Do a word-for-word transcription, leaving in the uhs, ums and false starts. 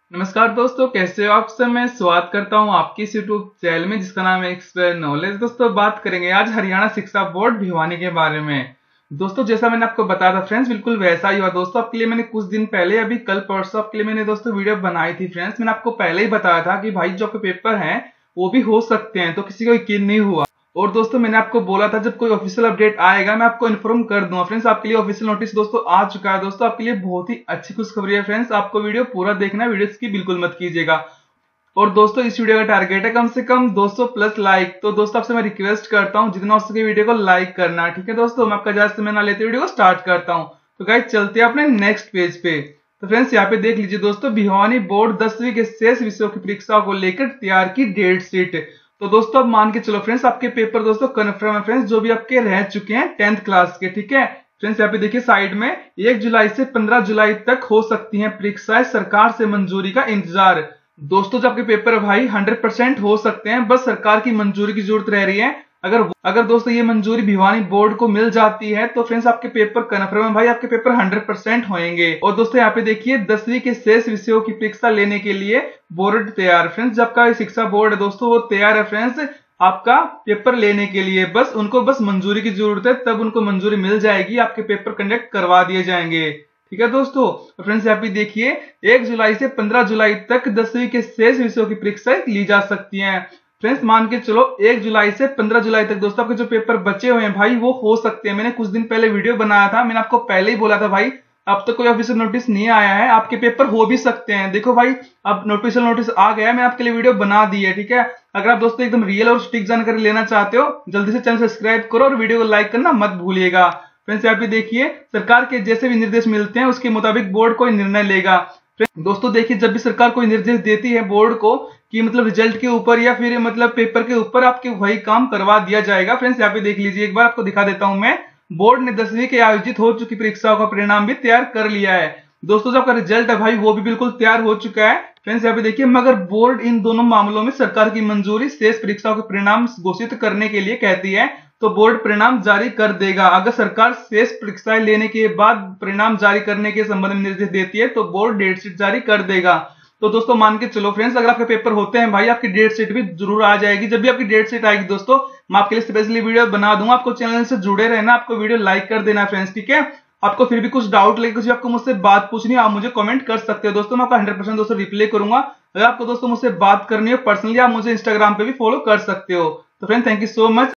नमस्कार दोस्तों, कैसे हो आप सब। मैं स्वागत करता हूं आपकी इस यूट्यूब चैनल में जिसका नाम है एक्सप्लेन नॉलेज। दोस्तों बात करेंगे आज हरियाणा शिक्षा बोर्ड भिवानी के बारे में। दोस्तों जैसा मैंने आपको बताया था फ्रेंड्स, बिल्कुल वैसा ही हुआ। दोस्तों आपके लिए मैंने कुछ दिन पहले, अभी कल परसों आपके लिए मैंने दोस्तों वीडियो बनाई थी फ्रेंड्स। मैंने आपको पहले ही बताया था कि भाई जो आपके पेपर है वो भी हो सकते हैं, तो किसी को यकीन नहीं हुआ। और दोस्तों मैंने आपको बोला था जब कोई ऑफिशियल अपडेट आएगा मैं आपको इन्फॉर्म कर दूंगा। फ्रेंड्स आपके लिए ऑफिशियल नोटिस दोस्तों आ चुका है। दोस्तों आपके लिए बहुत ही अच्छी खुशखबरी है फ्रेंड्स, आपको वीडियो पूरा देखना है, वीडियो की बिल्कुल मत कीजिएगा। और दोस्तों इस वीडियो का टारगेट है कम से कम दो सौ प्लस लाइक। तो दोस्तों आपसे मैं रिक्वेस्ट करता हूं जितना हो सके वीडियो को लाइक करना, ठीक है दोस्तों। मैं आपका ज्यादा समय ना लेते वीडियो को स्टार्ट करता हूं। तो गाइस चलते हैं अपने नेक्स्ट पेज पे। तो फ्रेंड्स यहाँ पे देख लीजिए दोस्तों, भिवानी बोर्ड दसवीं के शेष विषयों की परीक्षा को लेकर तैयार की डेट शीट। तो दोस्तों अब मान के चलो फ्रेंड्स, आपके पेपर दोस्तों कन्फर्म है फ्रेंड्स, जो भी आपके रह चुके हैं टेंथ क्लास के, ठीक है फ्रेंड्स। यहाँ पे देखिए साइड में एक जुलाई से पंद्रह जुलाई तक हो सकती हैं परीक्षाएं, सरकार से मंजूरी का इंतजार। दोस्तों जो आपके पेपर है भाई हंड्रेड परसेंट हो सकते हैं, बस सरकार की मंजूरी की जरूरत रह रही है। अगर अगर दोस्तों ये मंजूरी भिवानी बोर्ड को मिल जाती है तो फ्रेंड्स आपके पेपर कन्फर्म है भाई, आपके पेपर हंड्रेड परसेंट होंगे। और दोस्तों यहाँ पे देखिए दसवीं के शेष विषयों की परीक्षा लेने के लिए बोर्ड तैयार। फ्रेंड्स जब का शिक्षा बोर्ड है दोस्तों वो तैयार है फ्रेंड्स आपका पेपर लेने के लिए। बस उनको बस मंजूरी की जरूरत है, तब उनको मंजूरी मिल जाएगी, आपके पेपर कंडक्ट करवा दिए जाएंगे, ठीक है दोस्तों। तो फ्रेंड्स यहाँ पे देखिए एक जुलाई से पंद्रह जुलाई तक दसवीं के शेष विषयों की परीक्षाएं ली जा सकती हैं। फ्रेंड्स मान के चलो एक जुलाई से पंद्रह जुलाई तक दोस्तों आपके जो पेपर बचे हुए हैं भाई वो हो सकते हैं। मैंने कुछ दिन पहले वीडियो बनाया था, मैंने आपको पहले ही बोला था भाई अब तक कोई ऑफिशियल नोटिस नहीं आया है, आपके पेपर हो भी सकते हैं। देखो भाई अब नोटिशियल नोटिस आ गया है, मैं आपके लिए वीडियो बना दी है, ठीक है। अगर आप दोस्तों एकदम रियल और स्टिक जानकारी लेना चाहते हो जल्दी से चैनल सब्सक्राइब करो और वीडियो को लाइक करना मत भूलिएगा। फ्रेंड्स यहाँ पे देखिए सरकार के जैसे भी निर्देश मिलते हैं उसके मुताबिक बोर्ड कोई निर्णय लेगा। दोस्तों देखिए जब भी सरकार कोई निर्देश देती है बोर्ड को कि मतलब रिजल्ट के ऊपर या फिर मतलब पेपर के ऊपर, आपके वही काम करवा दिया जाएगा। फ्रेंड्स यहाँ पे देख लीजिए, एक बार आपको दिखा देता हूं मैं। बोर्ड ने दसवीं के आयोजित हो चुकी परीक्षाओं का परिणाम भी तैयार कर लिया है। दोस्तों जो आपका रिजल्ट है भाई वो भी बिल्कुल तैयार हो चुका है। फ्रेंड्स यहाँ पे देखिए मगर बोर्ड इन दोनों मामलों में सरकार की मंजूरी शेष परीक्षाओं के परिणाम घोषित करने के लिए कहती है तो बोर्ड परिणाम जारी कर देगा। अगर सरकार शेष परीक्षाएं लेने के बाद परिणाम जारी करने के संबंध में निर्देश देती है तो बोर्ड डेट शीट जारी कर देगा। तो दोस्तों मान के चलो फ्रेंड्स अगर आपके पेपर होते हैं भाई आपकी डेट शीट भी जरूर आ जाएगी। जब भी आपकी डेट शीट आएगी दोस्तों मैं आपके लिए स्पेशली वीडियो बना दूंगा। आपको चैनल से जुड़े रहना, आपको वीडियो लाइक कर देना फ्रेंड्स, ठीक है। आपको फिर भी कुछ डाउट लगे, कुछ आपको मुझसे बात पूछनी है, आप मुझे कमेंट कर सकते हो दोस्तों, मैं आपका हंड्रेड परसेंट दोस्तों रिप्लाई करूंगा। अगर आपको दोस्तों मुझसे बात करनी हो पर्सनली आप मुझे इंस्टाग्राम पे भी फॉलो कर सकते हो। तो friend thank you so much.